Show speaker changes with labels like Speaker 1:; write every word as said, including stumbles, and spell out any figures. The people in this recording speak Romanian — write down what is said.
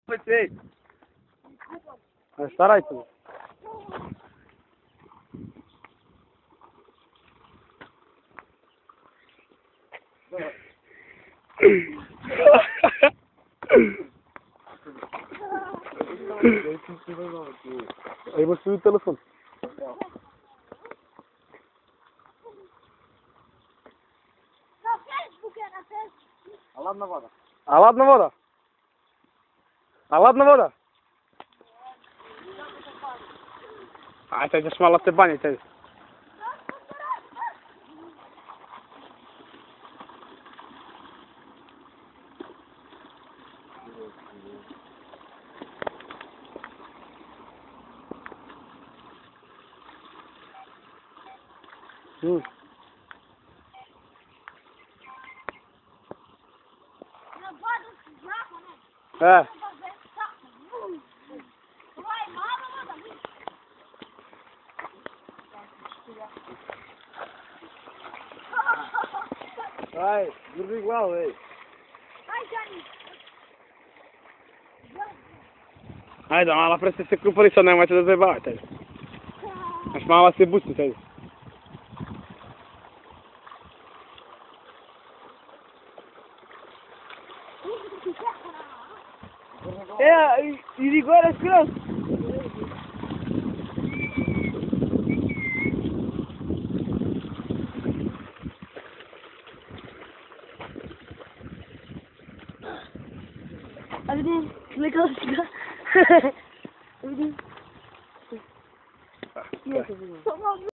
Speaker 1: Ей. Старайся. Aí você o telefone.
Speaker 2: A ładna woda.
Speaker 1: A ładna woda. A ładna woda. A to jest mała te banie też. Hmm. É. Vai, tudo igual, ei. Hai, da, la presă se cumpără să ne mai trebuie să bate. Aș mai avea să buți, să
Speaker 2: É, e rigor as crianças. Abidin, legal çıkar. Abidin.